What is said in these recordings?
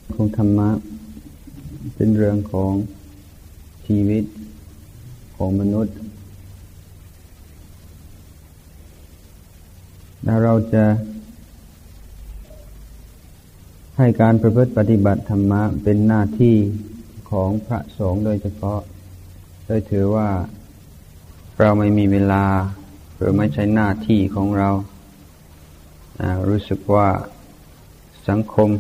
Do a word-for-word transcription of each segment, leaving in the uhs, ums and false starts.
ของธรรมะเป็นเรื่องของชีวิตของมนุษย์และเราจะให้การประพฤติปฏิบัติธรรมะเป็นหน้าที่ของพระสงฆ์โดยเฉพาะโดยถือว่าเราไม่มีเวลาหรือไม่ใช่หน้าที่ของเรารู้สึกว่าสังคม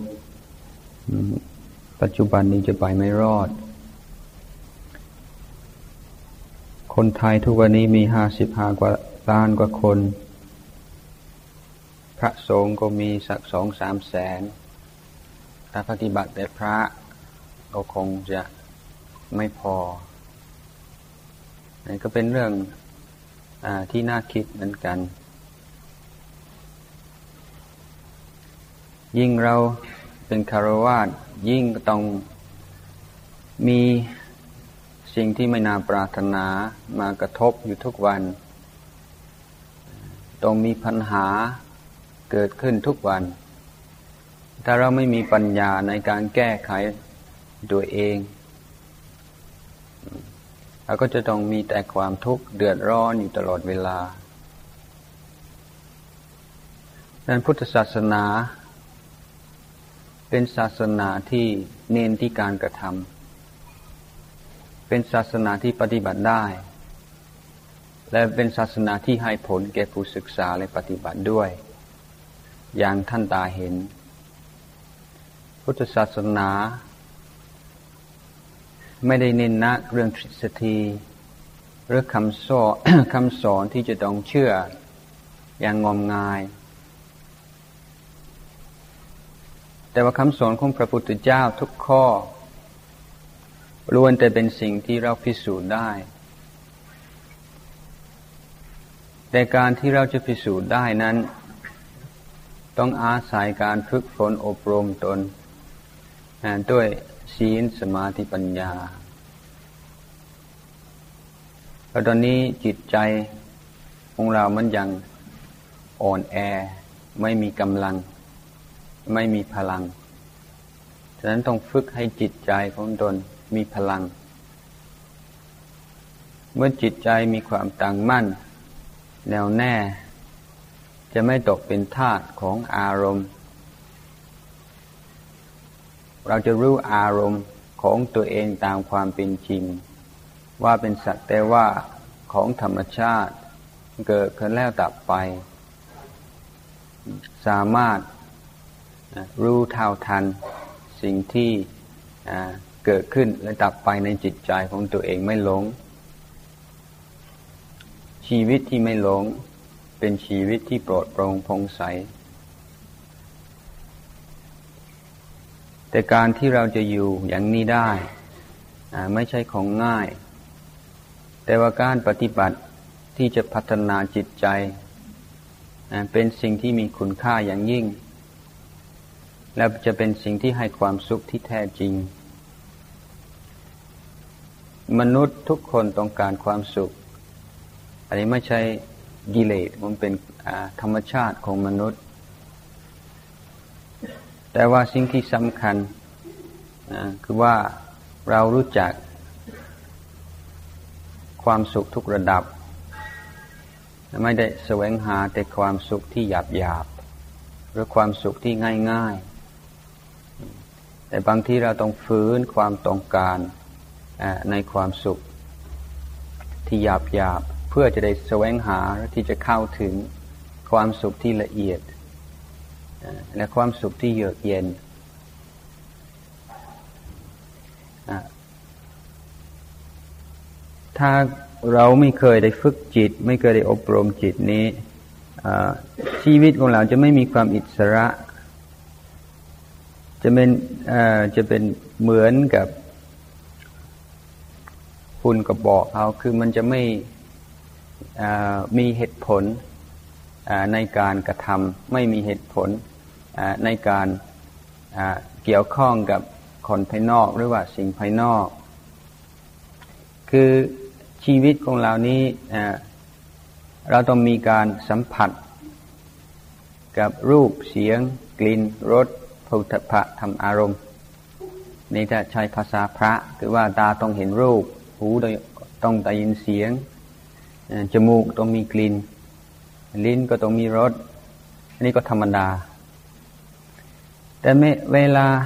ปัจจุบันนี้จะไปไม่รอดคนไทยทุกวันนี้มีห้าสิบห้ากว่าล้านกว่าคนพระสงฆ์ก็มีสักสองสามแสนถ้าปฏิบัติแต่พระก็คงจะไม่พอนี่ก็เป็นเรื่องอ่าที่น่าคิดเหมือนกันยิ่งเราเป็นคฤหัสถ์ยิ่งต้องมีสิ่งที่ไม่น่าปรารถนามากระทบอยู่ทุกวันต้องมีปัญหาเกิดขึ้นทุกวันถ้าเราไม่มีปัญญาในการแก้ไขตัวเองเราก็จะต้องมีแต่ความทุกข์เดือดร้อนอยู่ตลอดเวลาดังนั้นพุทธศาสนาเป็นศาสนาที่เน้นที่การกระทำเป็นศาสนาที่ปฏิบัติได้และเป็นศาสนาที่ให้ผลแก่ผู้ศึกษาและปฏิบัติด้วยอย่างท่านตาเห็นพุทธศาสนาไม่ได้เน้นนักเรื่องทฤษฎีหรือคำสอน คำสอนที่จะต้องเชื่ออย่างงมงายแต่ว่าคำสอนของพระพุทธเจ้าทุกข้อล้วนแต่เป็นสิ่งที่เราพิสูจน์ได้แต่การที่เราจะพิสูจน์ได้นั้นต้องอาศัยการฝึกฝนอบรมตนด้วยศีลสมาธิปัญญาเพราะตอนนี้จิตใจของเรามันยังอ่อนแอไม่มีกำลังไม่มีพลังฉะนั้นต้องฝึกให้จิตใจของตนมีพลังเมื่อจิตใจมีความตั้งมั่นแน่วแน่จะไม่ตกเป็นทาสของอารมณ์เราจะรู้อารมณ์ของตัวเองตามความเป็นจริงว่าเป็นสักแต่ว่าของธรรมชาติเกิดขึ้นแล้วดับไปสามารถรู้เท่าทันสิ่งที่เกิดขึ้นและดับไปในจิตใจของตัวเองไม่หลงชีวิตที่ไม่หลงเป็นชีวิตที่โปร่งโปร่งผ่องใสแต่การที่เราจะอยู่อย่างนี้ได้ไม่ใช่ของง่ายแต่ว่าการปฏิบัติที่จะพัฒนาจิตใจเป็นสิ่งที่มีคุณค่าอย่างยิ่งและจะเป็นสิ่งที่ให้ความสุขที่แท้จริงมนุษย์ทุกคนต้องการความสุขอันนี้ไม่ใช่กิเลสมันเป็นธรรมชาติของมนุษย์แต่ว่าสิ่งที่สำคัญคือว่าเรารู้จักความสุขทุกระดับไม่ได้แสวงหาแต่ความสุขที่หยาบๆหรือความสุขที่ง่ายๆแต่บางทีเราต้องฟื้นความต้องการในความสุขที่หยาบๆเพื่อจะได้แสวงหาที่จะเข้าถึงความสุขที่ละเอียดและความสุขที่เยือกเย็นถ้าเราไม่เคยได้ฝึกจิตไม่เคยได้อบรมจิตนี้ชีวิตของเราจะไม่มีความอิสระจะเป็นจะเป็นเหมือนกับฝุ่นกระบอกเขาคือมันจะไม่มีเหตุผลในการกระทำไม่มีเหตุผลในการเกี่ยวข้องกับคนภายนอกหรือว่าสิ่งภายนอกคือชีวิตของเรานี้เราต้องมีการสัมผัสกับรูปเสียงกลิ่นรสโผฏฐัพพะธรรมอารมณ์นี่ถ้าใช้ภาษาพระคือว่าตาต้องเห็นรูปหูต้องได้ยินเสียงจมูกต้องมีกลิ่นลิ้นก็ต้องมีรสอันนี้ก็ธรรมดาแต่เวลา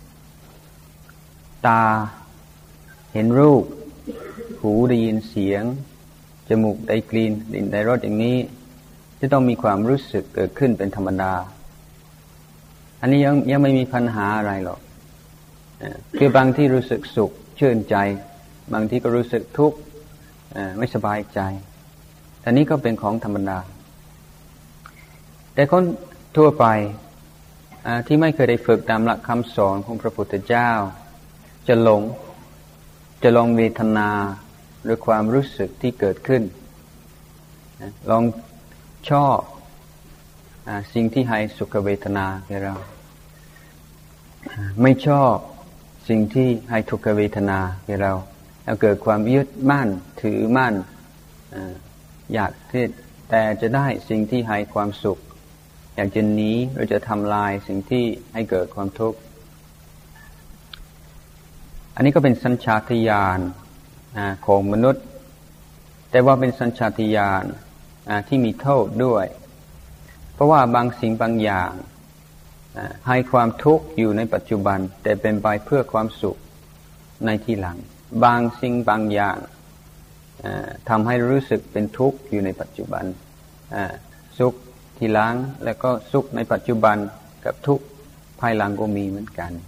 ตาเห็นรูปหูได้ยินเสียงจมูกได้กลิ่นลิ้นได้รสอย่างนี้จะต้องมีความรู้สึกเกิดขึ้นเป็นธรรมดาอันนี้ยังยังไม่มีปัญหาอะไรหรอกคือบางที่รู้สึกสุขชื่นใจบางที่ก็รู้สึกทุกข์ไม่สบายใจแต่นี้ก็เป็นของธรรมดาแต่คนทั่วไปที่ไม่เคยได้ฝึกตามหลักคำสอนของพระพุทธเจ้าจะหลงจะลองเวทนาหรือความรู้สึกที่เกิดขึ้นลองชอบสิ่งที่ให้สุขเวทนาแก่เราไม่ชอบสิ่งที่ให้ทุกขเวทนาแก่เราแล้วเกิดความยึดมั่นถือมั่นอยากที่แต่จะได้สิ่งที่ให้ความสุขอยากจะหนีหรือจะทำลายสิ่งที่ให้เกิดความทุกข์อันนี้ก็เป็นสัญชาตญาณของมนุษย์แต่ว่าเป็นสัญชาตญาณที่มีโทษด้วยเพราะว่าบางสิ่งบางอย่างให้ความทุกข์อยู่ในปัจจุบันแต่เป็นไปเพื่อความสุขในที่หลังบางสิ่งบางอย่างทำให้รู้สึกเป็นทุกข์อยู่ในปัจจุบันสุขทีหลังแล้วก็สุขในปัจจุบันกับทุกข์ภายหลังก็มีเหมือนกัน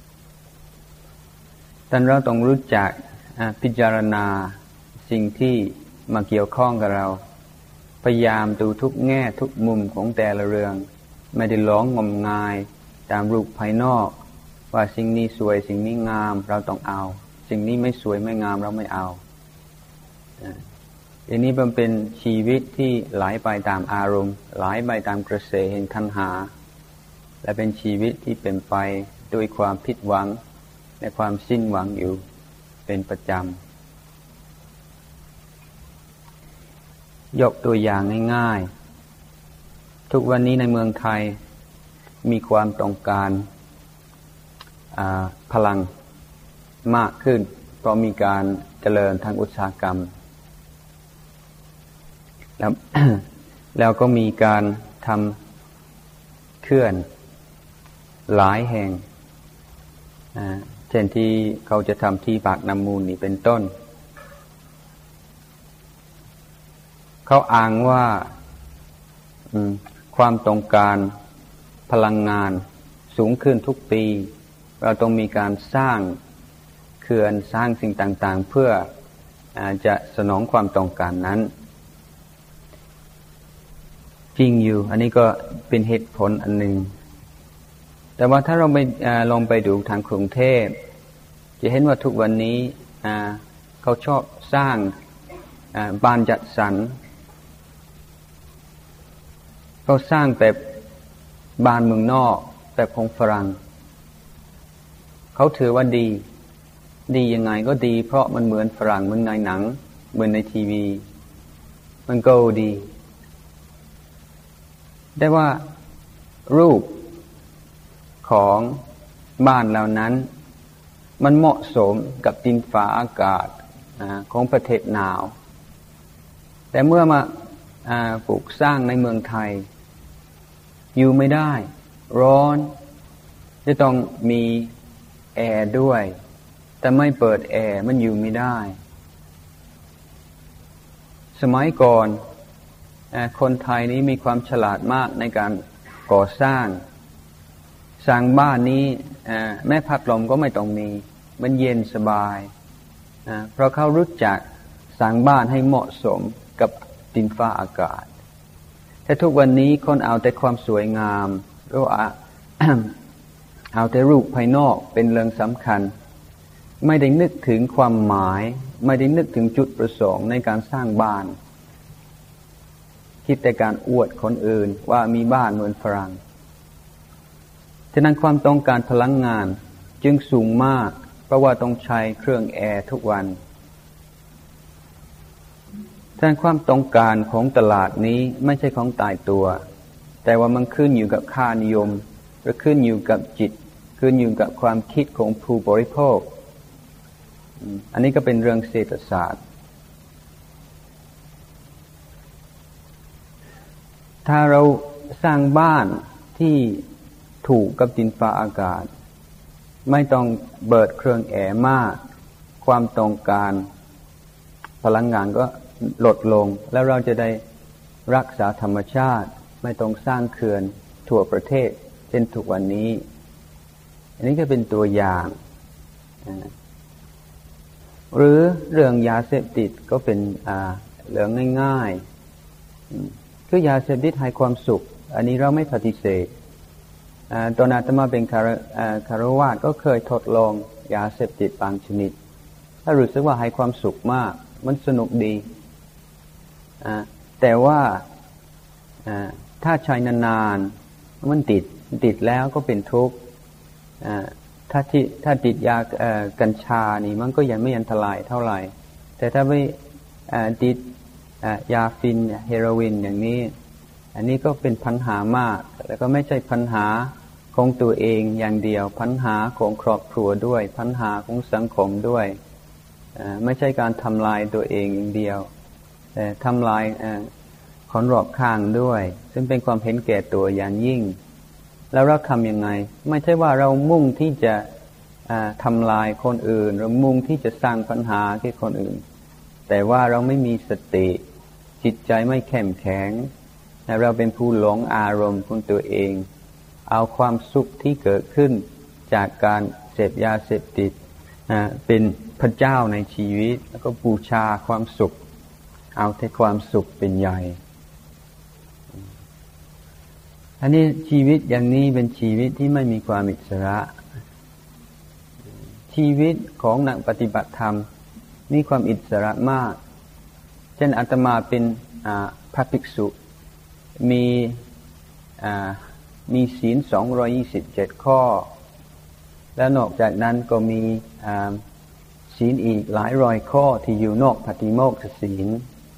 แต่เราต้องรู้จักพิจารณาสิ่งที่มาเกี่ยวข้องกับเราพยายามดูทุกแง่ทุกมุมของแต่ละเรื่องไม่ได้หลงงมงายตามรูปภายนอกว่าสิ่งนี้สวยสิ่งนี้งามเราต้องเอาสิ่งนี้ไม่สวยไม่งามเราไม่เอาอันนี้มันเป็นชีวิตที่ไหลไปตามอารมณ์ไหลไปตามกระแสแห่งตัณหาและเป็นชีวิตที่เป็นไปด้วยความผิดหวังและความสิ้นหวังอยู่เป็นประจำยกตัวอย่างง่ายๆทุกวันนี้ในเมืองไทยมีความต้องการพลังมากขึ้นเพราะมีการเจริญทางอุตสาหกรรมแล้ว แล้วก็มีการทำเขื่อนหลายแห่งเช่นที่เขาจะทำที่ปากน้ำมูลนี่เป็นต้นเขาอ้างว่าความต้องการพลังงานสูงขึ้นทุกปีเราต้องมีการสร้างเขื่อนสร้างสิ่งต่างๆเพื่อจะสนองความต้องการนั้นจริงอยู่อันนี้ก็เป็นเหตุผลอันหนึ่งแต่ว่าถ้าเราไปลองไปดูทางกรุงเทพจะเห็นว่าทุกวันนี้เขาชอบสร้างบ้านจัดสรรเขาสร้างแบบบ้านเมืองนอกแบบของฝรั่งเขาถือว่าดีดียังไงก็ดีเพราะมันเหมือนฝรั่งเหมือนในหนังเหมือนในทีวีมันก็ดีได้ว่ารูปของบ้านเหล่านั้นมันเหมาะสมกับดินฟ้าอากาศของประเทศหนาวแต่เมื่อมาปลูกสร้างในเมืองไทยอยู่ไม่ได้ร้อนจะต้องมีแอร์ด้วยแต่ไม่เปิดแอร์มันอยู่ไม่ได้สมัยก่อนคนไทยนี้มีความฉลาดมากในการก่อสร้างสร้างบ้านนี้แม้พัดลมก็ไม่ต้องมีมันเย็นสบายเพราะเขารู้จักสร้างบ้านให้เหมาะสมกับดินฟ้าอากาศแต่ทุกวันนี้คนเอาแต่ความสวยงามหรือว่า เอาแต่รูปภายนอกเป็นเรื่องสำคัญไม่ได้นึกถึงความหมายไม่ได้นึกถึงจุดประสงค์ในการสร้างบ้านคิดแต่การอวดคนอื่นว่ามีบ้านเหมือนฝรั่งฉะนั้นความต้องการพลังงานจึงสูงมากเพราะว่าต้องใช้เครื่องแอร์ทุกวันฉะนั้นความต้องการของตลาดนี้ไม่ใช่ของตายตัวแต่ว่ามันขึ้นอยู่กับค่านิยมหรือขึ้นอยู่กับจิตขึ้นอยู่กับความคิดของผู้บริโภคอันนี้ก็เป็นเรื่องเศรษฐศาสตร์ถ้าเราสร้างบ้านที่ถูกกับดินฟ้าอากาศไม่ต้องเบิดเครื่องแอร์มากความต้องการพลังงานก็ลดลงแล้วเราจะได้รักษาธรรมชาติไม่ต้องสร้างเขื่อนทั่วประเทศเช่นทุกวันนี้อันนี้ก็เป็นตัวอย่างหรือเรื่องยาเสพติดก็เป็นเรื่องง่ายๆคือยาเสพติดให้ความสุขอันนี้เราไม่ปฏิเสธตอนอาตมาเป็นคารวาสก็เคยทดลองยาเสพติดบางชนิดถ้ารู้สึกว่าให้ความสุขมากมันสนุกดีแต่ว่าถ้าใช้นานๆมันติดติดแล้วก็เป็นทุกข์ถ้าที่ถ้าติดยากัญชานี่มันก็ยังไม่อันตรายเท่าไหร่แต่ถ้าไปติดยาฟินเฮโรอีนอย่างนี้อันนี้ก็เป็นปัญหามากแล้วก็ไม่ใช่ปัญหาของตัวเองอย่างเดียวปัญหาของครอบครัวด้วยปัญหาของสังคมด้วยไม่ใช่การทำลายตัวเองอย่างเดียวแต่ทำลายคนรอบข้างด้วยซึ่งเป็นความเห็นแก่ตัวอย่างยิ่งแล้วเราทำยังไงไม่ใช่ว่าเรามุ่งที่จะทำลายคนอื่นหรือมุ่งที่จะสร้างปัญหาแก่คนอื่นแต่ว่าเราไม่มีสติจิตใจไม่เข้มแข็งและเราเป็นผู้หลงอารมณ์ของตัวเองเอาความสุขที่เกิดขึ้นจากการเสพยาเสพติดเป็นพระเจ้าในชีวิตแล้วก็บูชาความสุขเอาแต่ความสุขเป็นใหญ่อันนี้ชีวิตอย่างนี้เป็นชีวิตที่ไม่มีความอิสระชีวิตของนักปฏิบัติธรรมมีความอิสระมากเช่นอาตมาเป็นพระภิกษุมีมีศีลสองร้อยยี่สิบเจ็ดข้อและนอกจากนั้นก็มีศีลอีกหลายร้อยข้อที่อยู่นอกปฏิโมกขศีล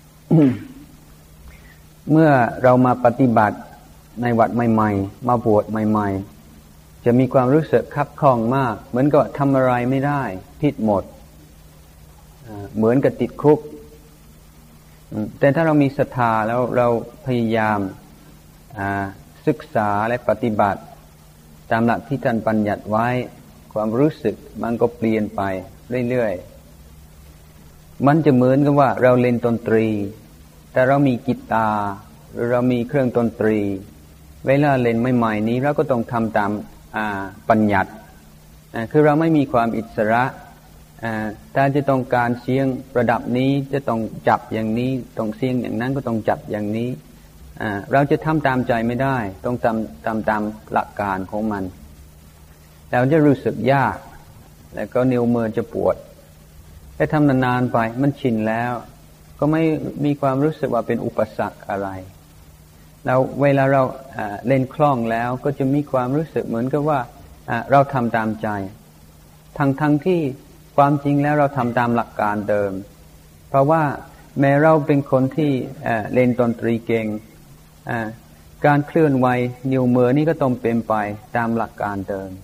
เมื่อเรามาปฏิบัติในวัดใหม่ๆมาบวชใหม่ๆจะมีความรู้สึกคับข้องมากเหมือนกับทำอะไรไม่ได้ผิดหมดเหมือนกับติดคุกแต่ถ้าเรามีศรัทธาแล้วเราพยายามศึกษาและปฏิบัติตามหลักที่ท่านบัญญัติไว้ความรู้สึกมันก็เปลี่ยนไปเรื่อยๆมันจะเหมือนกับว่าเราเล่นดนตรีแต่เรามีกีตาร์หรือเรามีเครื่องดนตรีเวลาเล่นใหม่ๆนี้เราก็ต้องทำตามบัญญัติคือเราไม่มีความอิสระถ้าจะต้องการเสียงระดับนี้จะต้องจับอย่างนี้ต้องเสียงอย่างนั้นก็ต้องจับอย่างนี้เราจะทำตามใจไม่ได้ต้องทำตามตามหลักการของมันเราจะรู้สึกยากแล้วก็นิ้วมือจะปวดแต่ทำนานๆไปมันชินแล้วก็ไม่มีความรู้สึกว่าเป็นอุปสรรคอะไรแล้วเวลาเราเล่นคล่องแล้วก็จะมีความรู้สึกเหมือนกับว่าเราทำตามใจทั้งทั้งที่ความจริงแล้วเราทำตามหลักการเดิมเพราะว่าแม้เราเป็นคนที่เล่นดนตรีเก่งการเคลื่อนไหวนิ้วมือนี่ก็ต้องเป็นไปตามหลักการเดิม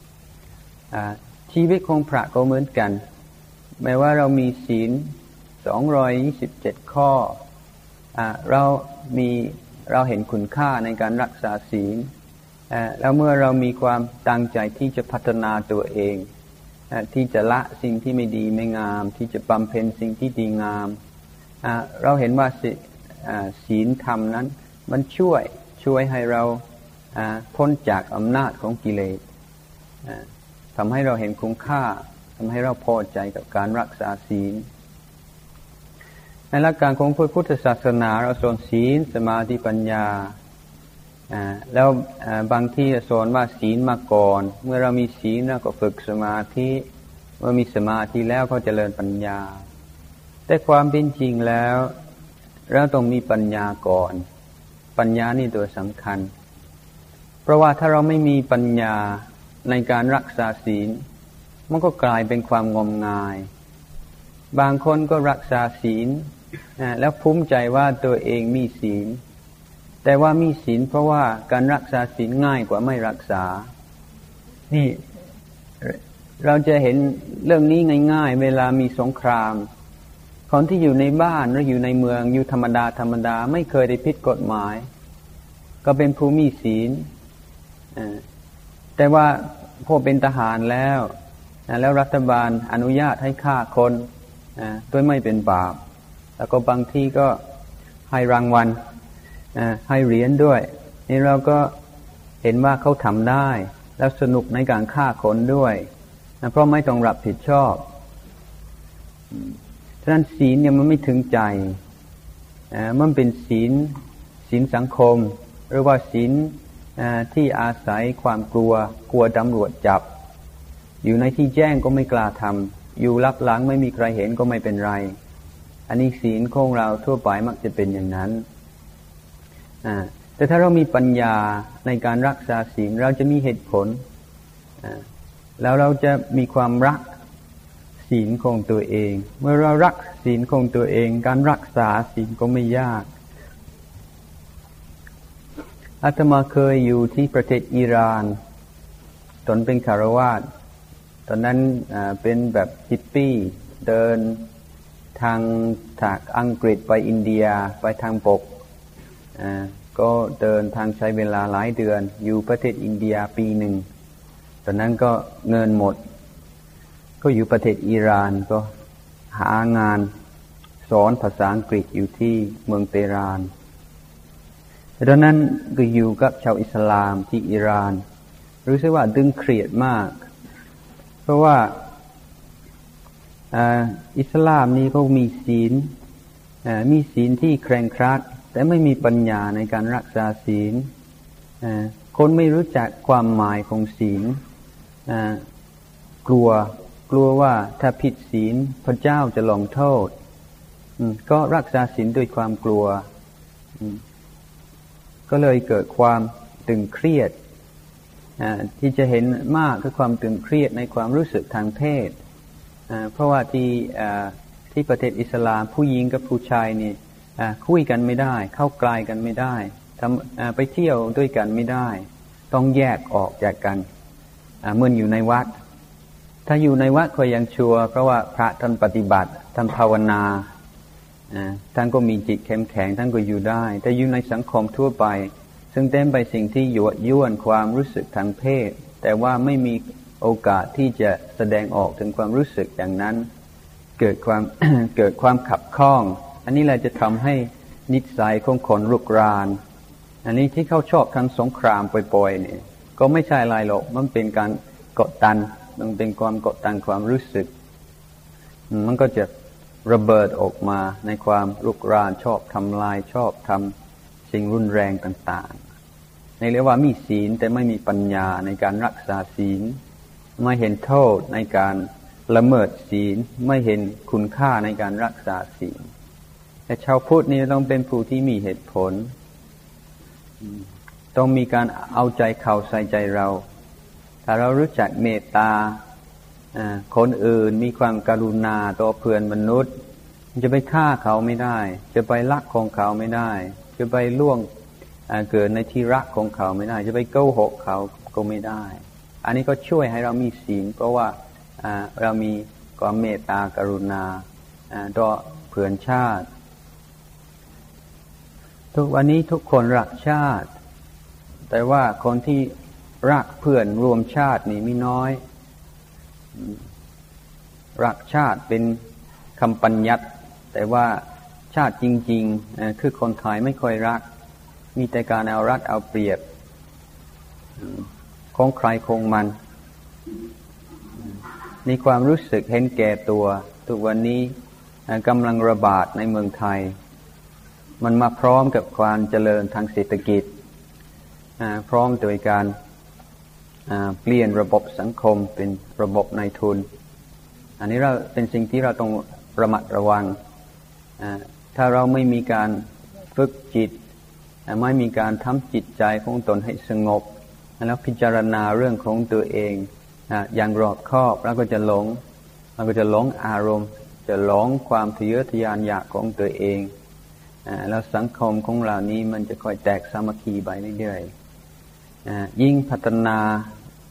ชีวิตของพระก็เหมือนกันแม้ว่าเรามีศีลสองร้อยยี่สิบเจ็ดข้อเรามีเราเห็นคุณค่าในการรักษาศีลแล้วเมื่อเรามีความตั้งใจที่จะพัฒนาตัวเองที่จะละสิ่งที่ไม่ดีไม่งามที่จะบำเพ็ญสิ่งที่ดีงามเราเห็นว่าศีลธรรมนั้นมันช่วยช่วยให้เราพ้นจากอำนาจของกิเลสทำให้เราเห็นคุณค่าทำให้เราพอใจกับการรักษาศีลในหลักการของพุทธศาสนาเราสอนศีลสมาธิปัญญาแล้วบางที่สอนว่าศีลมาก่อนเมื่อเรามีศีลเราก็ฝึกสมาธิเมื่อมีสมาธิแล้วก็เจริญปัญญาแต่ความเป็นจริงแล้วเราต้องมีปัญญาก่อนปัญญานี่ตัวสำคัญเพราะว่าถ้าเราไม่มีปัญญาในการรักษาศีลมันก็กลายเป็นความงมงายบางคนก็รักษาศีลแล้วภูมิใจว่าตัวเองมีศีลแต่ว่ามีศีลเพราะว่าการรักษาศีลง่ายกว่าไม่รักษานี่เราจะเห็นเรื่องนี้ง่ายๆเวลามีสงครามคนที่อยู่ในบ้านหรืออยู่ในเมืองอยู่ธรรมดาธรรมดาไม่เคยได้ผิดกฎหมายก็เป็นผู้มีศีลแต่ว่าพอเป็นทหารแล้วแล้วรัฐบาลอนุญาตให้ฆ่าคนโดยไม่เป็นบาปแล้วก็บางที่ก็ให้รางวัลให้เหรียญด้วยนี่เราก็เห็นว่าเขาทำได้แล้วสนุกในการฆ่าคนด้วยเพราะไม่ต้องรับผิดชอบฉะนั้นศีลเนี่ยมันไม่ถึงใจมันเป็นศีลศีลสังคมหรือว่าศีลที่อาศัยความกลัวกลัวตำรวจจับอยู่ในที่แจ้งก็ไม่กล้าทำอยู่ลับหลังไม่มีใครเห็นก็ไม่เป็นไรอันนี้ศีลของเราทั่วไปมักจะเป็นอย่างนั้นแต่ถ้าเรามีปัญญาในการรักษาศีลเราจะมีเหตุผลแล้วเราจะมีความรักศีลของตัวเองเมื่อเรารักศีลของตัวเองการรักษาศีลก็ไม่ยากอาตมาเคยอยู่ที่ประเทศอิหร่านตอนเป็นคฤหัสถ์ตอนนั้นเป็นแบบฮิปปี้เดินทางจากอังกฤษไปอินเดียไปทางบกก็เดินทางใช้เวลาหลายเดือนอยู่ประเทศอินเดียปีหนึ่งตอนนั้นก็เงินหมดก็อยู่ประเทศอิหร่านก็หางานสอนภาษาอังกฤษอยู่ที่เมืองเตหะรานตอนนั้นก็อยู่กับชาวอิสลามที่อิหร่านรู้สึกว่าตึงเครียดมากเพราะว่าอิสลามนี่เขามีศีลมีศีลที่เคร่งครัดแต่ไม่มีปัญญาในการรักษาศีลคนไม่รู้จักความหมายของศีลกลัวกลัวว่าถ้าผิดศีลพระเจ้าจะลงโทษก็รักษาศีลด้วยความกลัวก็เลยเกิดความตึงเครียดที่จะเห็นมากคือความตึงเครียดในความรู้สึกทางเพศเพราะว่าที่ที่ประเทศอิสลามผู้หญิงกับผู้ชายนี่คุยกันไม่ได้เข้าใกล้กันไม่ได้ทำไปเที่ยวด้วยกันไม่ได้ต้องแยกออกจากกันเมื่ออยู่ในวัดถ้าอยู่ในวัดก็ยังชัวร์เพราะว่าพระท่านปฏิบัติท่านภาวนาท่านก็มีจิตเข้มแข็งท่านก็อยู่ได้แต่อยู่ในสังคมทั่วไปซึ่งเต็มไปสิ่งที่ยั่วยวนความรู้สึกทางเพศแต่ว่าไม่มีโอกาสที่จะแสดงออกถึงความรู้สึกอย่างนั้นเกิดความ เกิดความขับข้องอันนี้แหละจะทำให้นิสัยของคนรุกรานอันนี้ที่เขาชอบทำสงครามปล่อยๆนี่ก็ไม่ใช่อะไรหรอกมันเป็นการกดดันมันเป็นความกดดันความรู้สึกมันก็จะระเบิดออกมาในความรุกรานชอบทำลายชอบทำสิ่งรุนแรงต่างๆในเรียกว่ามีศีลแต่ไม่มีปัญญาในการรักษาศีลไม่เห็นโทษในการละเมิดศีลไม่เห็นคุณค่าในการรักษาศีลแต่ชาวพุทธนี่ต้องเป็นผู้ที่มีเหตุผลต้องมีการเอาใจเขาใส่ใจเราถ้าเรารู้จักเมตตาคนอื่นมีความกรุณาต่อเพื่อนมนุษย์จะไปฆ่าเขาไม่ได้จะไปลักของเขาไม่ได้จะไปล่วงเกิดในที่รักของเขาไม่ได้จะไปโกหกเขาก็ไม่ได้อันนี้ก็ช่วยให้เรามีศีลเพราะว่าเรามีความเมตตากรุณาต่อเพื่อนชาติทุกวันนี้ทุกคนรักชาติแต่ว่าคนที่รักเพื่อนรวมชาตินี่มีน้อยรักชาติเป็นคำปัญญัติแต่ว่าชาติจริงๆคือคนไทยไม่ค่อยรักมีแต่การเอารัดเอาเปรียบของใครของมันมีความรู้สึกเห็นแก่ตัวทุกวันนี้กำลังระบาดในเมืองไทยมันมาพร้อมกับความเจริญทางเศรษฐกิจพร้อมโดยการเปลี่ยนระบบสังคมเป็นระบบนายทุนอันนี้เราเป็นสิ่งที่เราต้องระมัดระวังถ้าเราไม่มีการฝึกจิตไม่มีการทำจิตใจของตนให้สงบแล้วพิจารณาเรื่องของตัวเองอย่างรอบคอบแล้วก็จะหลงมันก็จะหลงอารมณ์จะหลงความทะเยอทะยานอยากของตัวเองแล้วสังคมของเรานี้มันจะค่อยแตกสามัคคีไปเรื่อยๆยิ่งพัฒนา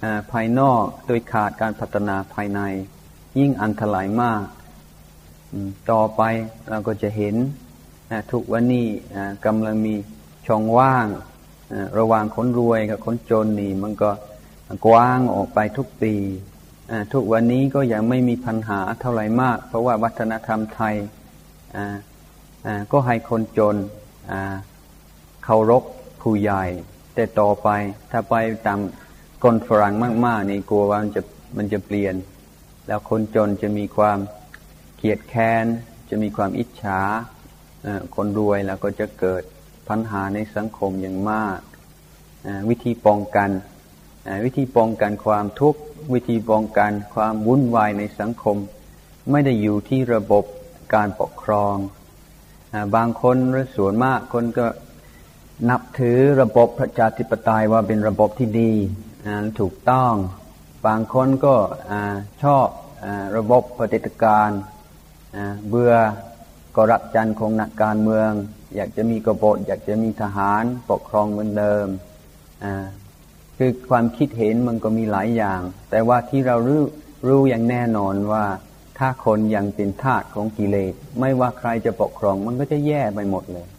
ภายนอกโดยขาดการพัฒนาภายในยิ่งอันตรายมากต่อไปเราก็จะเห็นทุกวันนี้กำลังมีช่องว่างระหว่างคนรวยกับคนจนนี่มันก็กว้างออกไปทุกปีทุกวันนี้ก็ยังไม่มีปัญหาเท่าไหร่มากเพราะว่าวัฒนธรรมไทยก็ให้คนจนเคารพผู้ใหญ่แต่ต่อไปถ้าไปตามคนฝรั่งมากๆนี่กลัวว่ามันจะมันจะเปลี่ยนแล้วคนจนจะมีความเกลียดแค้นจะมีความอิจฉาคนรวยแล้วก็จะเกิดปัญหาในสังคมอย่างมากวิธีป้องกันวิธีป้องกันความทุกข์วิธีป้องกันความวุ่นวายในสังคมไม่ได้อยู่ที่ระบบการปกครองบางคนหรือส่วนมากคนก็นับถือระบบประชาธิปไตยว่าเป็นระบบที่ดีถูกต้องบางคนก็ชอบระบบเผด็จการเบื่อกอร์รัปชันของนักการเมืองอยากจะมีกบฏอยากจะมีทหารปกครองเหมือนเดิมคือความคิดเห็นมันก็มีหลายอย่างแต่ว่าที่เรารู้รู้อย่างแน่นอนว่าถ้าคนยังเป็นทาสของกิเลสไม่ว่าใครจะปกครองมันก็จะแย่ไปหมดเลย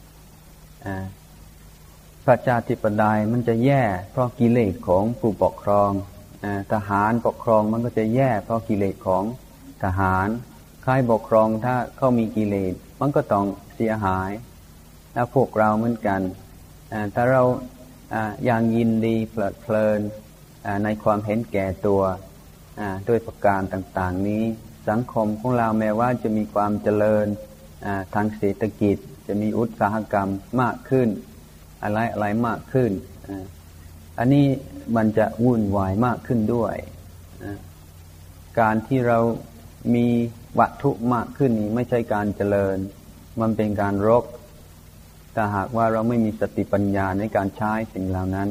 ประชาธิปไตยมันจะแย่เพราะกิเลสของผู้ปกครองทหารปกครองมันก็จะแย่เพราะกิเลสของทหารใครปกครองถ้าเขามีกิเลสมันก็ต้องเสียหายแล้วพวกเราเหมือนกันถ้าเราอย่างยินดีเพลิดเพลินในความเห็นแก่ตัวด้วยประการต่างๆนี้สังคมของเราแม้ว่าจะมีความเจริญทางเศรษฐกิจจะมีอุตสาหกรรมมากขึ้นอะไรอะไรมากขึ้นอันนี้มันจะวุ่นวายมากขึ้นด้วยการที่เรามีวัตถุมากขึ้นนี้ไม่ใช่การเจริญมันเป็นการรบแต่หากว่าเราไม่มีสติปัญญาในการใช้สิ่งเหล่านั้น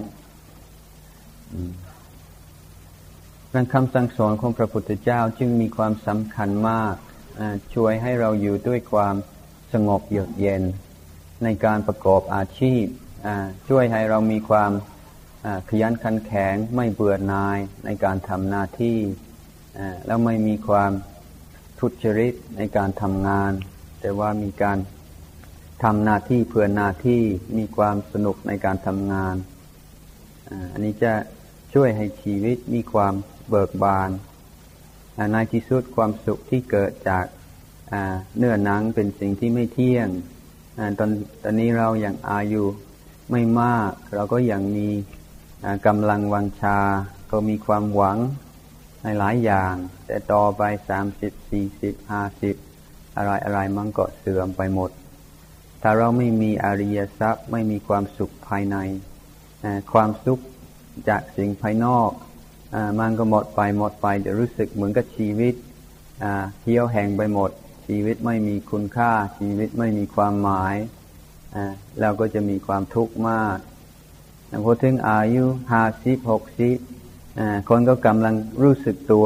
การคำสั่งสอนของพระพุทธเจ้าจึงมีความสำคัญมากช่วยให้เราอยู่ด้วยความสงบเยือกเย็นในการประกอบอาชีพช่วยให้เรามีความขยันขันแข็งไม่เบื่อหน่ายในการทำหน้าที่แล้วไม่มีความทุจริตในการทำงานแต่ว่ามีการทำหน้าที่เพื่อหน้าที่มีความสนุกในการทำงานอันนี้จะช่วยให้ชีวิตมีความเบิกบานในที่สุดความสุขที่เกิดจากเนื้อหนังเป็นสิ่งที่ไม่เที่ยงตอนตอนนี้เราอย่างอายุไม่มากเราก็ยังมีกำลังวังชาก็มีความหวังในหลายอย่างแต่ต่อไปสามสิบสี่สิบห้าสิบอะไรอะไรมันก็เสื่อมไปหมดถ้าเราไม่มีอริยทรัพย์ไม่มีความสุขภายในความสุขจากสิ่งภายนอกมันก็หมดไปหมดไปจะรู้สึกเหมือนกับชีวิตเหี่ยวแห้งไปหมดชีวิตไม่มีคุณค่าชีวิตไม่มีความหมายแล้วก็จะมีความทุกข์มากพอถึงอายุห้าสิบหกสิบคนก็กำลังรู้สึกตัว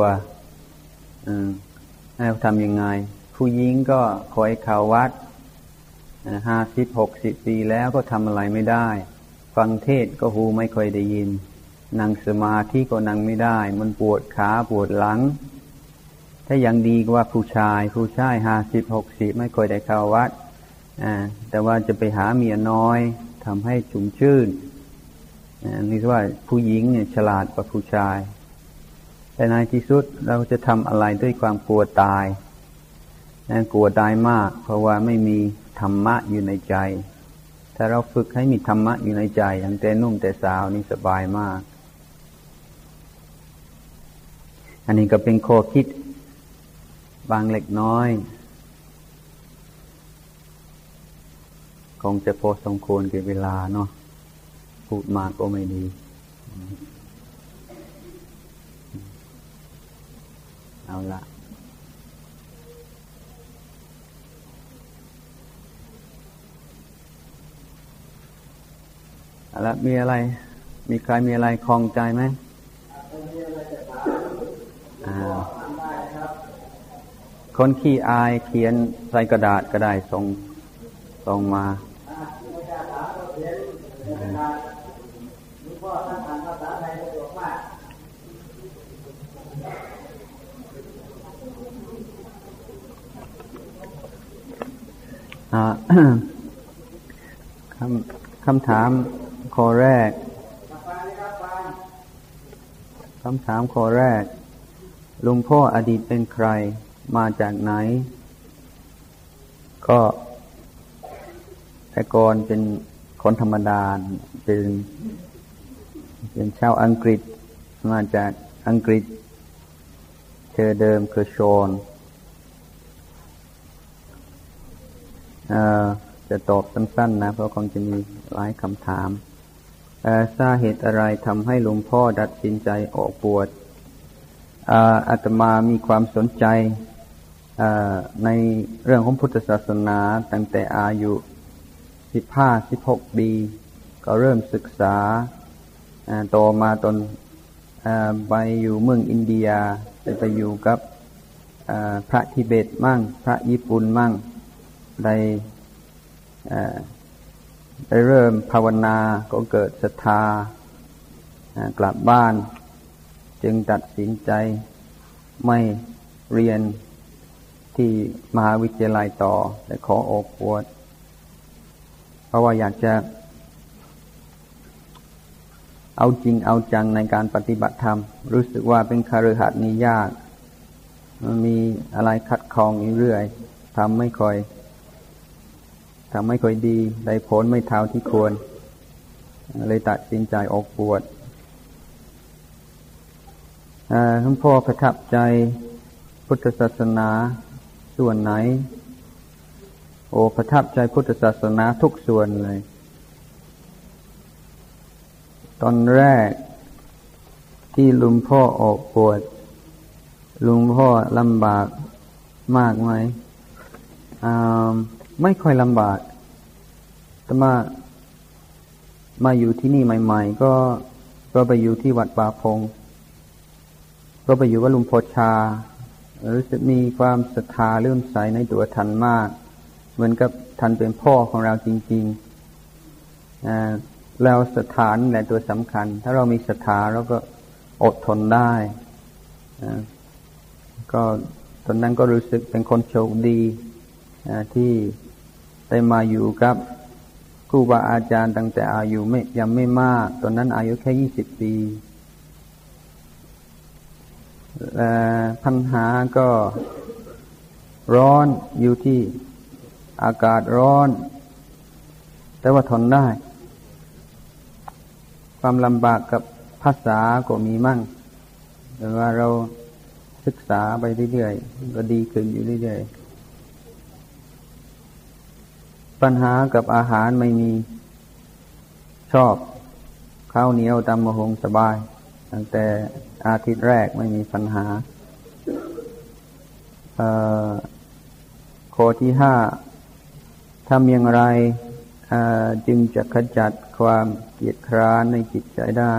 แล้วทำยังไงผู้หญิงก็คอยเข้าวัดห้าสิบหกสิบปีแล้วก็ทำอะไรไม่ได้ฟังเทศก็หูไม่ค่อยได้ยินนั่งสมาธิก็นั่งไม่ได้มันปวดขาปวดหลังถ้ายังดีกว่าผู้ชายผู้ชายห้าสิบหกสิบไม่ค่อยได้เข้าวัดแต่ว่าจะไปหาเมียน้อยทำให้ชุ่มชื่นนี่ว่าผู้หญิงเนี่ยฉลาดกว่าผู้ชายแต่ในที่สุดเราจะทำอะไรด้วยความกลัวตายกลัวตายมากเพราะว่าไม่มีธรรมะอยู่ในใจถ้าเราฝึกให้มีธรรมะอยู่ในใจอย่างแต่นุ่มแต่สาวนี่สบายมากอันนี้ก็เป็นข้อคิดบางเล็กน้อยคงจะพอสมควรกับเวลาเนาะพูดมากก็ไม่ดีเอาละเอาละมีอะไรมีใครมีอะไรคล่องใจไหมอ่าคนขี้อายเขียนใส่กระดาษก็ได้ส่งส่งมาคำคำถามข้อแรกคำถามข้อแรกหลวงพ่ออดีตเป็นใครมาจากไหนก็แต่ก่อนเป็นคนธรรมดาเป็นเป็นชาวอังกฤษมาจากอังกฤษเธอเดิมคือชอนจะตอบสั้นๆนะเพราะคงจะมีหลายคำถามสาเหตุอะไรทำให้หลวงพ่อตัดสินใจออกบวชอาตมามีความสนใจในเรื่องของพุทธศาสนาตั้งแต่อายุสิบห้าสิบหกปีก็เริ่มศึกษาโตมาตนไปอยู่เมืองอินเดียไปอยู่กับพระทิเบตมั่งพระญี่ปุ่นมั่งได้ได้เริ่มภาวนาก็เกิดศรัทธากลับบ้านจึงตัดสินใจไม่เรียนที่มหาวิทยาลัยต่อแต่ขอออกบวชเพราะว่าอยากจะเอาจริงเอาจังในการปฏิบัติธรรมรู้สึกว่าเป็นคฤหัสถ์นี่ยากมันมีอะไรขัดข้องอยู่เรื่อยทำไม่ค่อยทำไม่ค่อยดีได้ผลไม่เท่าที่ควรเลยตัดสินใจออกบวชหลวงพ่อประทับใจพุทธศาสนาส่วนไหนโอ้ประทับใจพุทธศาสนาทุกส่วนเลยตอนแรกที่หลวงพ่อออกบวชหลวงพ่อลำบากมากไหมไม่ค่อยลำบากแต่มามาอยู่ที่นี่ใหม่ๆก็ก็ไปอยู่ที่วัดป่าพงก็ไปอยู่กับหลวงพ่อชารู้สึกมีความศรัทธาเลื่อมใสในตัวท่านมากเหมือนกับท่านเป็นพ่อของเราจริงๆแล้วศรัทธานี่แหละตัวสำคัญถ้าเรามีศรัทธาเราก็อดทนได้ก็ตอนนั้นก็รู้สึกเป็นคนโชคดีที่ได้มาอยู่กับครูบาอาจารย์ตั้งแต่อายุไม่ยังไม่มากตอนนั้นอายุแค่ยี่สิบปีปัญหาก็ร้อนอยู่ที่อากาศร้อนแต่ว่าทนได้ความลำบากกับภาษาก็มีมั่งแต่ว่าเราศึกษาไปเรื่อยๆก็ดีขึ้นอยู่เรื่อยๆปัญหากับอาหารไม่มีชอบข้าวเหนียวตำมะฮงสบายตั้งแต่อาทิตย์แรกไม่มีปัญหาข้อที่ห้าทำอย่างไรจึงจะขจัดความเกลียดคร้านในจิตใจได้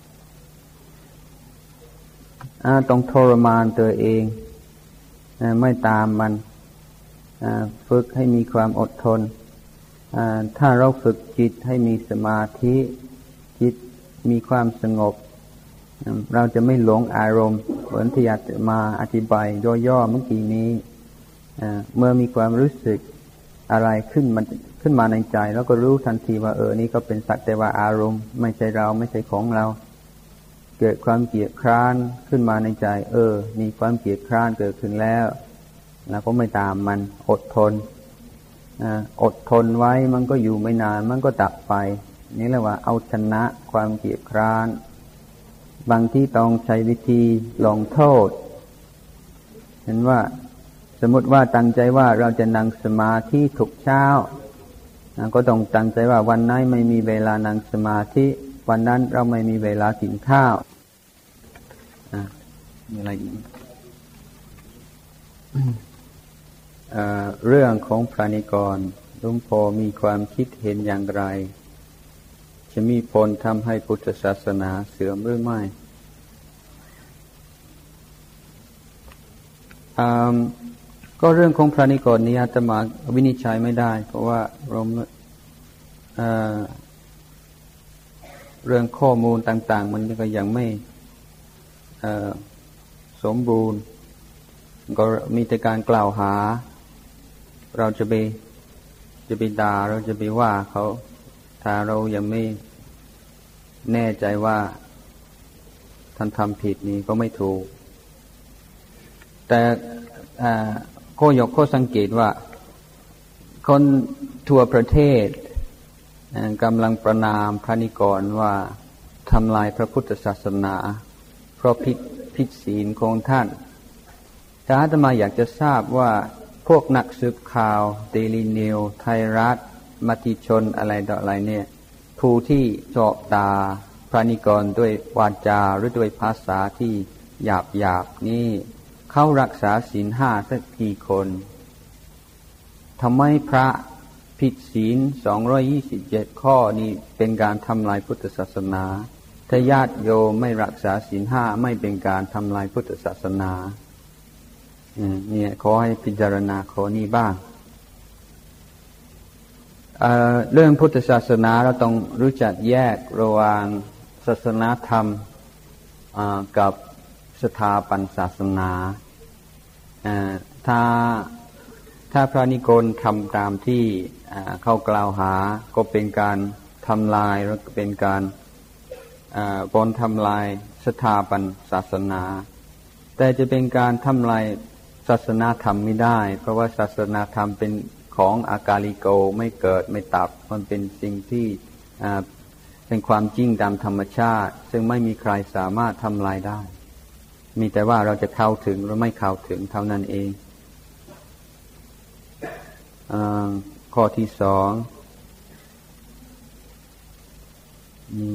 ต้องทรมานตัวเองไม่ตามมันฝึกให้มีความอดทนถ้าเราฝึกจิตให้มีสมาธิจิตมีความสงบเราจะไม่หลงอารมณ์เหมือนที่อาจมาอธิบายย่อๆเมื่อกี้นี้เมื่อมีความรู้สึกอะไรขึ้นมันขึ้นมาในใจแล้วก็รู้ทันทีว่าเออนี่ก็เป็นสักแต่ว่าอารมณ์ไม่ใช่เราไม่ใช่ของเราเกิดความเกลียดคร้านขึ้นมาในใจเออมีความเกลียดคร้านเกิดขึ้นแล้วแล้วก็ไม่ตามมันอดทนอดทนไว้มันก็อยู่ไม่นานมันก็ดับไปนี่เรียกว่าเอาชนะความเกลียดคร้านบางที่ต้องใช้วิธีลงโทษเห็นว่าสมมติว่าตั้งใจว่าเราจะนั่งสมาธิทุกเช้าก็ต้องตั้งใจว่าวันไหนไม่มีเวลานั่งสมาธิวันนั้นเราไม่มีเวลากินข้าวมีอะไรอีก เอ่อ เรื่องของพระนิกรหลวงพ่อมีความคิดเห็นอย่างไรจะมีผลทำให้พุทธศาสนาเสื่อมหรือไม่ก็เรื่องของพระนิกรนี้อาตมาวินิจฉัยไม่ได้เพราะว่าเราเอ่อเรื่องข้อมูลต่างๆมันก็ยังไม่สมบูรณ์ก็มีแต่การกล่าวหาเราจะไปจะไปด่าเราจะไปว่าเขาถ้าเรายังไม่แน่ใจว่าท่านทำผิดนี้ก็ไม่ถูกแต่ข้อยกข้อสังเกตว่าคนทั่วประเทศกำลังประณามพระนิกรว่าทำลายพระพุทธศาสนาเพราะผิดผิดศีลของท่านแต่อาตมาอยากจะทราบว่าพวกนักสืบข่าวเดลีนิวไทยรัฐมติชนอะไรต่ออะไรเนี่ยผู้ที่เจาะตาพระนิกรด้วยวาจาหรือด้วยภาษาที่หยาบหยาบนี่เข้ารักษาศีลห้าสักกี่คนทำไมพระผิดศีลสองร้อยยี่สิบเจ็ดข้อนี้เป็นการทำลายพุทธศาสนาถ้าญาติโยมไม่รักษาศีลห้าไม่เป็นการทำลายพุทธศาสนาเนี่ยขอให้พิจารณาข้อนี้บ้าง เอ่อ เรื่องพุทธศาสนาเราต้องรู้จักแยกระหว่างศาสนาธรรมกับสถาบันศาสนาถ้าถ้าพระนิกรทำตามที่เขากล่าวหาก็เป็นการทำลายและเป็นการบนทำลายสถาบันศาสนาแต่จะเป็นการทำลายศาสนาธรรมไม่ได้เพราะว่าศาสนาธรรมเป็นของอากาลิโกไม่เกิดไม่ดับมันเป็นสิ่งที่เป็นความจริงตามธรรมชาติซึ่งไม่มีใครสามารถทำลายได้มีแต่ว่าเราจะเข้าถึงหรือไม่เข้าถึงเท่านั้นเองข้อที่สองนี่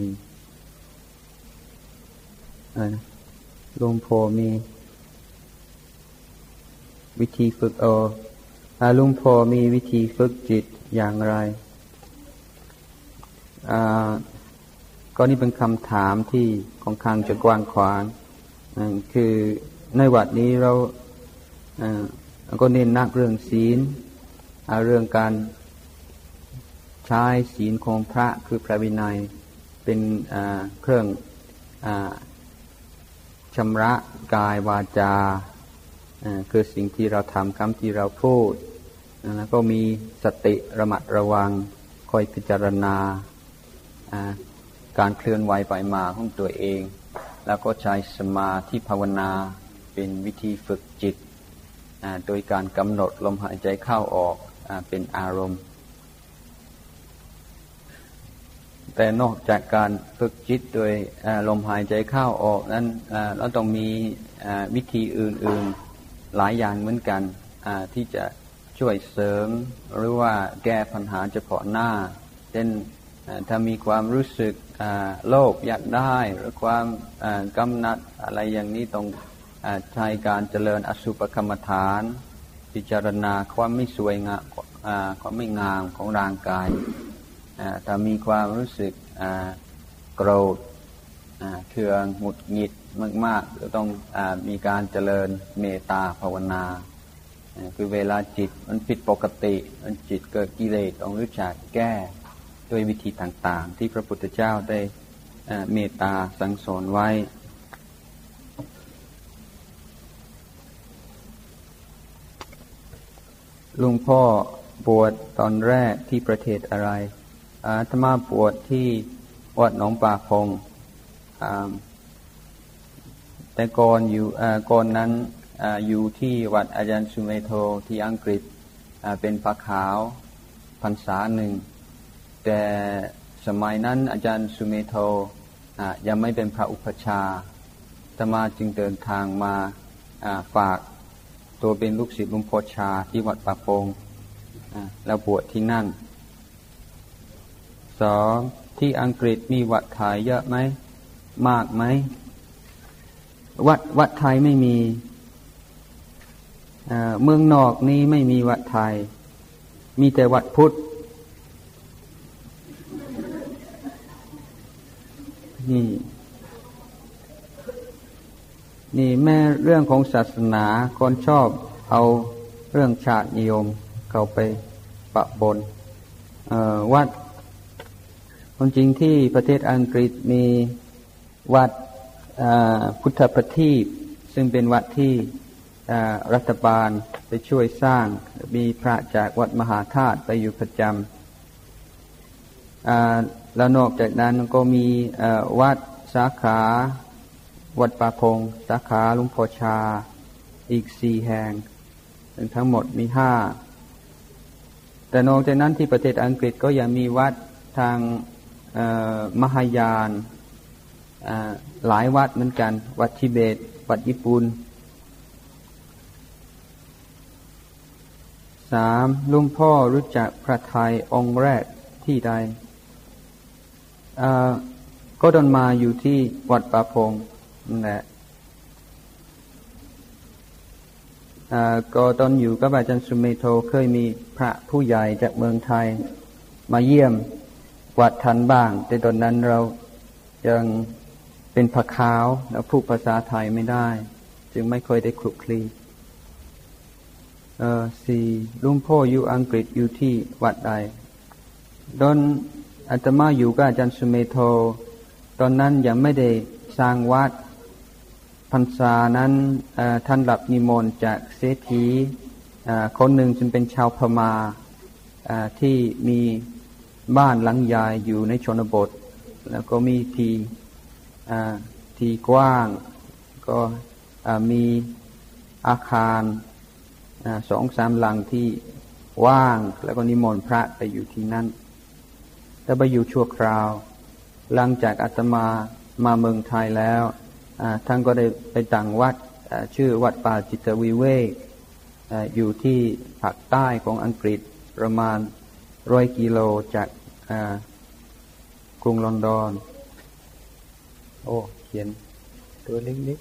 อะไรนะหลวงพ่อมีวิธีฝึกเออหลวงพ่อมีวิธีฝึกจิตอย่างไรอ่าก็นี่เป็นคำถามที่ค่อนข้างจะกว้างขวางคือในวัดนี้เราก็เน้นนักเรื่องศีลเรื่องการใช้ศีลของพระคือพระวินัยเป็นเครื่องชำระกายวาจาคือสิ่งที่เราทำคำที่เราพูดแล้วก็มีสติระมัดระวังคอยพิจารณาการเคลื่อนไหวไปมาของตัวเองแล้วก็ใช้สมาธิภาวนาเป็นวิธีฝึกจิตโดยการกำหนดลมหายใจเข้าออกเป็นอารมณ์แต่นอกจากการฝึกจิตโดยลมหายใจเข้าออกนั้นเราต้องมีวิธีอื่นๆหลายอย่างเหมือนกันที่จะช่วยเสริมหรือว่าแก้ปัญหาเฉพาะหน้าเช่นถ้ามีความรู้สึกโลภอยากได้หรือความกำหนัดอะไรอย่างนี้ต้องใช้การเจริญอสุภกรรมฐานพิจารณาความไม่สวยงามความไม่งามของร่างกายถ้ามีความรู้สึกโกรธเคืองหงุดหงิดมากๆก็ต้องมีการเจริญเมตตาภาวนาคือเวลาจิตมันผิดปกติมันจิตเกิดกิเลสต้องรู้จักแก้ด้วยวิธีต่างๆที่พระพุทธเจ้าได้เมตตาสั่งสอนไว้ลุงพ่อบวชตอนแรกที่ประเทศอะไรอาตมาบวชที่วัดหนองป่าพงแต่ก่อนอยู่ก่อนนั้นอยู่ที่วัดอาจารย์สุเมโธที่อังกฤษเป็นพระขาวพรรษาหนึ่งแต่สมัยนั้นอาจารย์สุเมโธยังไม่เป็นพระอุปัชฌาย์อาตมาจึงเดินทางมาฝากตัวเป็นลูกศิษย์หลวงพ่อชาที่วัดป่าพงแล้วบวชที่นั่นสองที่อังกฤษมีวัดไทยเยอะไหมมากไหมวัดวัดไทยไม่มีเมืองนอกนี้ไม่มีวัดไทยมีแต่วัดพุทธนี่นี่แม่เรื่องของศาสนาคนชอบเอาเรื่องชาตินิยมเข้าไปปะปนวัดความจริงที่ประเทศอังกฤษมีวัดพุทธประทีปซึ่งเป็นวัดที่รัฐบาลไปช่วยสร้างมีพระจากวัดมหาธาตุไปอยู่ประจำแล้วนอกจากนั้นก็มีวัดสาขาวัดป่าพงสาขาหลวงพ่อชาอีกสี่แห่งทั้งหมดมีห้าแต่นอกจากนั้นที่ประเทศอังกฤษก็ยังมีวัดทางมหายานหลายวัดเหมือนกันวัดทิเบตวัดญี่ปุ่นสามลุงพ่อรู้จักพระไทยองค์แรกที่ใดก็ตอนมาอยู่ที่วัดป่าพงนั่นแหละก็ตอนอยู่กับอาจารย์สุเมโธเคยมีพระผู้ใหญ่จากเมืองไทยมาเยี่ยมวัดทันบ้างแต่ตอนนั้นเรายังเป็นพระขาวแล้วพูดภาษาไทยไม่ได้จึงไม่ค่อยได้คลุกคลีเออสี่ลุงพ่ออยู่อังกฤษอยู่ที่วัดใดตอนอาตมาอยู่กับอาจารย์สุเมโธตอนนั้นยังไม่ได้สร้างวัดพรรษานั้นท่านรับนิมนต์จากเศรษฐีคนหนึ่งซึ่งเป็นชาวพม่าที่มีบ้านหลังใหญ่อยู่ในชนบทแล้วก็มีที่ที่กว้างก็มีอาคารสองสามหลังที่ว่างแล้วก็นิมนต์พระไปอยู่ที่นั่นแต่ไปอยู่ชั่วคราวหลังจากอาตมามาเมืองไทยแล้วท่านก็ได้ไปตั้งวัดชื่อวัดป่าจิตวิเวกอยู่ที่ภาคใต้ของอังกฤษประมาณร้อยกิโลจากกรุงลอนดอนโอ้เขียนตัวเล็ก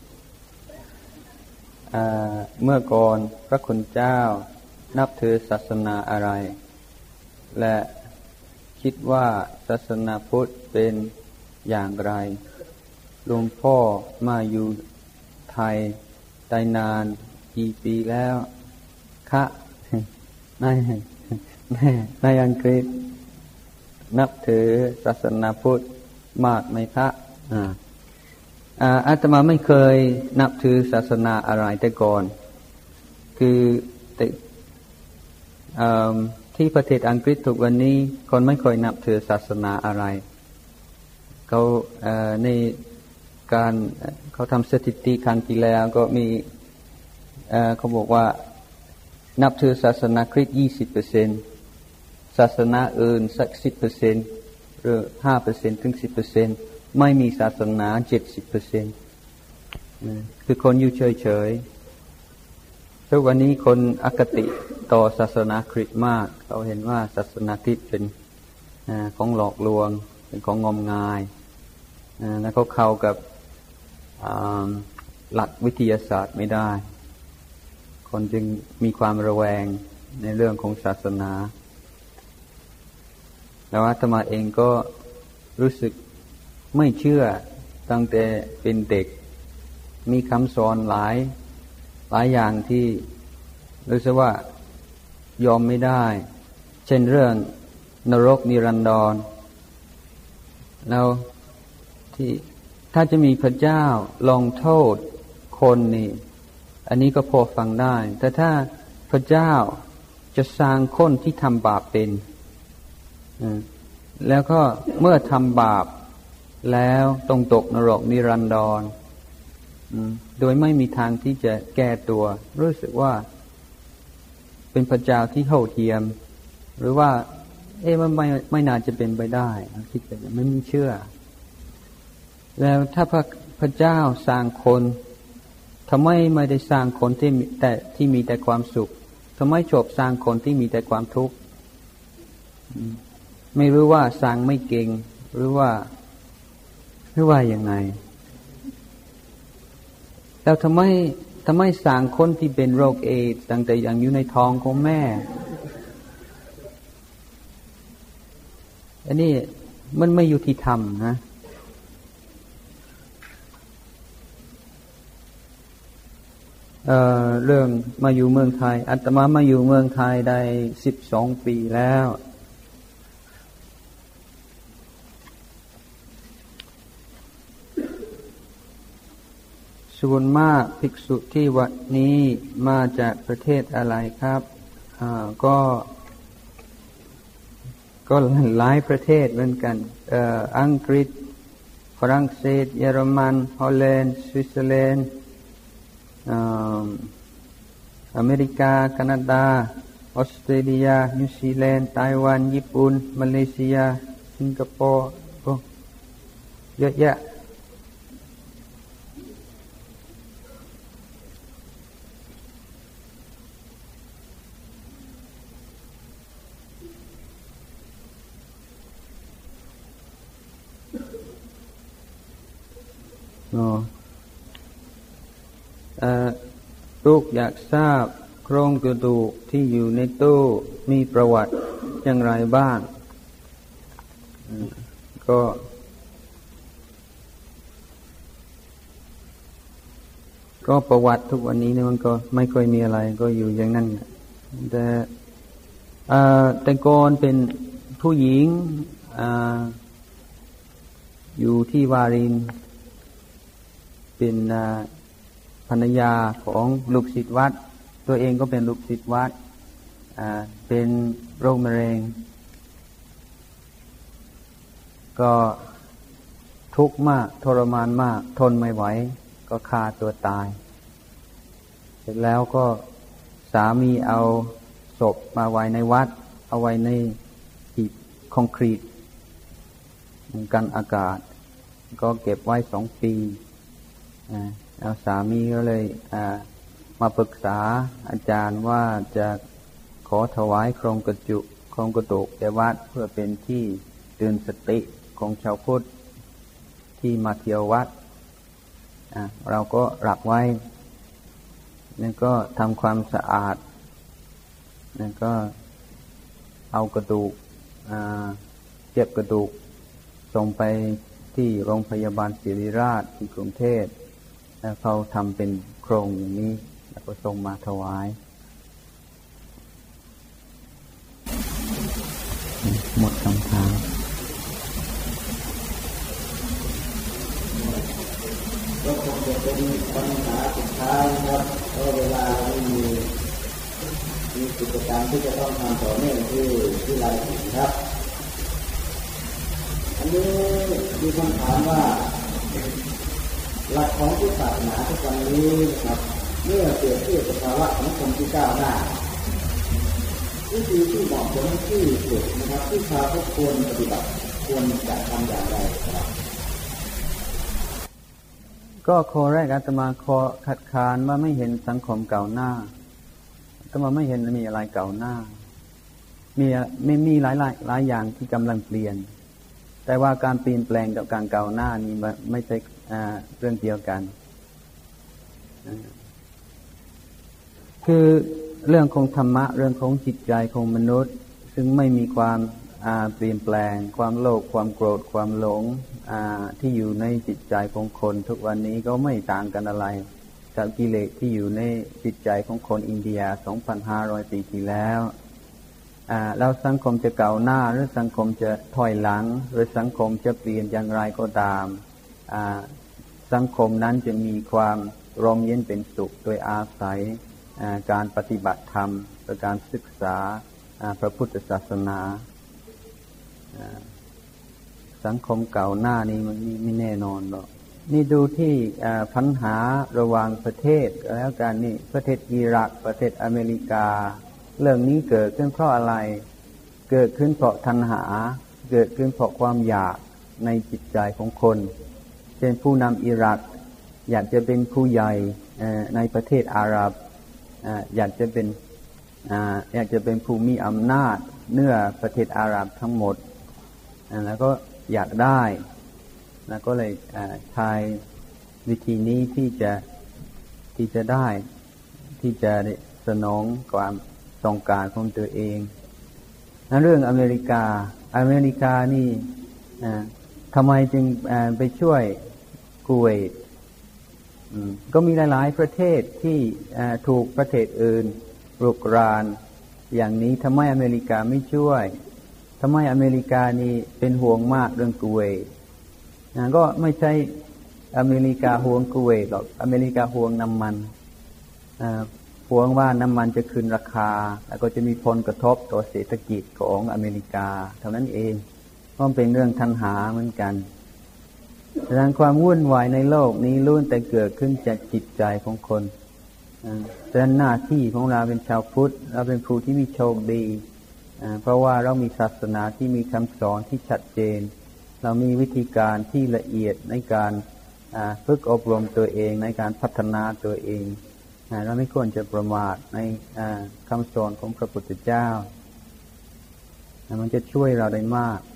ๆเมื่อก่อนพระคุณเจ้านับถือศาสนาอะไรและคิดว่าศาสนาพุทธเป็นอย่างไรหลวงพ่อมาอยู่ไทยได้นานกี่ปีแล้วคะในในในอังกฤษนับถือศาสนาพุทธมากไหมคะอ่าอาตมาไม่เคยนับถือศาสนาอะไรแต่ก่อนคือแต่ที่ประเทศอังกฤษทุกวันนี้คนไม่ค่อยนับถือศาสนาอะไรเขาในการเขาทำสถิติครั้งที่แล้วก็มีเขาบอกว่านับถือศาสนาคริสต์ยี่สิบเปอร์เซ็นต์ศาสนาอื่นสักสิบเปอร์เซ็นต์หรือห้าเปอร์เซ็นต์ถึงสิบเปอร์เซ็นต์ไม่มีศาสนาเจ็ดสิบเปอร์เซ็นต์คือคนอยู่เฉยๆทุกวันนี้คนอคติต่อศาสนาคริสต์มากเขาเห็นว่าศาสนาคริสต์เป็นของหลอกลวงเป็นของงมงายแล้วเขาเข้ากับหลักวิทยาศาสตร์ไม่ได้คนจึงมีความระแวงในเรื่องของศาสนาแล้วอาตมาเองก็รู้สึกไม่เชื่อตั้งแต่เป็นเด็กมีคำสอนหลายหลายอย่างที่รู้สึกว่ายอมไม่ได้เช่นเรื่องนรกนิรันดรแล้วที่ถ้าจะมีพระเจ้าลงโทษคนนี่อันนี้ก็พอฟังได้แต่ถ้าพระเจ้าจะสร้างคนที่ทำบาปเป็นแล้วก็เมื่อทำบาปแล้วต้องตกนรกนิรันดรโดยไม่มีทางที่จะแก้ตัวรู้สึกว่าเป็นพระเจ้าที่โหดเหี้ยมหรือว่าเอ๊ะมันไม่ไม่น่าจะเป็นไปได้คิดแบบนั้นไม่เชื่อแล้วถ้าพระพระเจ้าสร้างคนทำไมไม่ได้สร้างคนที่แต่ที่มีแต่ความสุขทำไมชอบสร้างคนที่มีแต่ความทุกข์ไม่รู้ว่าสร้างไม่เก่งหรือว่าหรือว่าอย่างไงแล้วทำไมทำไมสร้างคนที่เป็นโรคเอดส์ตั้งแต่ยังอยู่ในท้องของแม่อันนี้มันไม่ยุติธรรมนะเอ่อเรื่องมาอยู่เมืองไทยอาตมามาอยู่เมืองไทยได้สิบสองปีแล้วสส่วนมากภิกษุที่วัดนี้มาจากประเทศอะไรครับอ่าก็ก็หลายประเทศเหมือนกันเอ่ออังกฤษฝรั่งเศสเยอรมันฮอลแลนด์สวิตเซอร์แลนด์อ่าอเมริกาแคนาดาออสเตรเลียนิวซีแลนด์ไต้หวันญี่ปุ่นมาเลเซียสิงคโปร์โอ้เยอะแยะลูกอยากทราบโครงกระดูกที่อยู่ในตู้มีประวัติอย่างไรบ้างก็ก็ประวัติทุกวันนี้เนี่ยมันก็ไม่ค่อยมีอะไรก็อยู่อย่างนั้นแต่แต่ก่อนเป็นผู้หญิงอยู่ที่วารินเป็นภรรยาของลูกศิษย์วัดตัวเองก็เป็นลูกศิษย์วัดเป็นโรคมะเร็งก็ทุกข์มากทรมานมากทนไม่ไหวก็ฆ่าตัวตายเสร็จแล้วก็สามีเอาศพมาไว้ในวัดเอาไว้ในหีบคอนกรีตกันอากาศก็เก็บไว้สองปีแล้วสามีก็เลยมาปรึกษาอาจารย์ว่าจะขอถวายโครงกระจุโครงกระดูกแก่วัดเพื่อเป็นที่เตือนสติของชาวพุทธที่มาเที่ยววัดเราก็รับไว้แล้วก็ทำความสะอาดแล้วก็เอากระดูกเก็บกระดูกส่งไปที่โรงพยาบาลศิริราชที่กรุงเทพแล้วเขาทำเป็นโครงอย่างนี้แล้วก็ส่งมาถวายหมดคำถามก็คงจะเป็นปัญหาสุดท้ายครับเพราะเวลาไม่มีมีกิจกรรมที่จะต้องทำต่อเนื่องที่ที่ไรอีกครับอันนี้มีคำถามว่าหลักของพุทธศาสนาทุกวันนี้นะครับเมื่อเปรียบเทียบกับภาวะของคนที่ก้าวหน้าวิธีที่เหมาะสมที่สุดนะครับที่ชาวพุทธควรปฏิบัติควรจะทำอย่างไรครับก็ข้อแรกอาตมาขอขัดขานว่าไม่เห็นสังคมเก่าหน้าอาตมาไม่เห็นมีอะไรเก่าหน้ามีไม่มีหลายหลายหลายอย่างที่กำลังเปลี่ยนแต่ว่าการเปลี่ยนแปลงกับการเก่าหน้านี่ไม่ใช่เรื่องเดียวกันคือเรื่องของธรรมะเรื่องของจิตใจของมนุษย์ซึ่งไม่มีความเปลี่ยนแปลงความโลภความโกรธความหลงที่อยู่ในจิตใจของคนทุกวันนี้ก็ไม่ต่างกันอะไรจากกิเลสที่อยู่ในจิตใจของคนอินเดีย สองพันห้าร้อย ปีที่แล้วแล้วสังคมจะก้าวหน้าหรือสังคมจะถอยหลังหรือสังคมจะเปลี่ยนอย่างไรก็ตามสังคมนั้นจะมีความร่มเย็นเป็นสุขโดยอาศัยการปฏิบัติธรรมและการศึกษาพระพุทธศาสนาสังคมเก่าหน้านี้มันไม่แน่นอนหรอกนี่ดูที่ปัญหาระหว่างประเทศแล้วกันนี่ประเทศอิรักประเทศอเมริกาเรื่องนี้เกิดขึ้นเพราะอะไรเกิดขึ้นเพราะตัณหาเกิดขึ้นเพราะความอยากในจิตใจของคนเช่นผู้นำอิรักอยากจะเป็นผู้ใหญ่ในประเทศอาหรับอยากจะเป็นอยากจะเป็นผู้มีอำนาจเหนือประเทศอาหรับทั้งหมดแล้วก็อยากได้แล้วก็เลยใช้วิธีนี้ที่จะที่จะได้ที่จะสนองความต้องการของตัวเองแล้วเรื่องอเมริกาอเมริกานี่ทำไมจึงไปช่วยกุเวตก็มีหลายๆประเทศที่ถูกประเทศอื่นรุกรานอย่างนี้ทำไมอเมริกาไม่ช่วยทำไมอเมริกานี่เป็นห่วงมากเรื่องกุเวตก็ไม่ใช่อเมริกาห่วงกุเวตหรอกอเมริกาห่วงน้ำมันห่วงว่าน้ำมันจะขึ้นราคาแล้วก็จะมีผลกระทบต่อเศรษฐกิจของอเมริกาเท่านั้นเองเพราะเป็นเรื่องทันหาเหมือนกันดังนั้นความวุ่นวายในโลกนี้ล้วนแต่เกิดขึ้นจากจิตใจของคนดังนั้นหน้าที่ของเราเป็นชาวพุทธเราเป็นผู้ที่มีโชคดีเพราะว่าเรามีศาสนาที่มีคำสอนที่ชัดเจนเรามีวิธีการที่ละเอียดในการฝึกอบรมตัวเองในการพัฒนาตัวเองเราไม่ควรจะประมาทในคำสอนของพระพุทธเจ้ามันจะช่วยเราได้มาก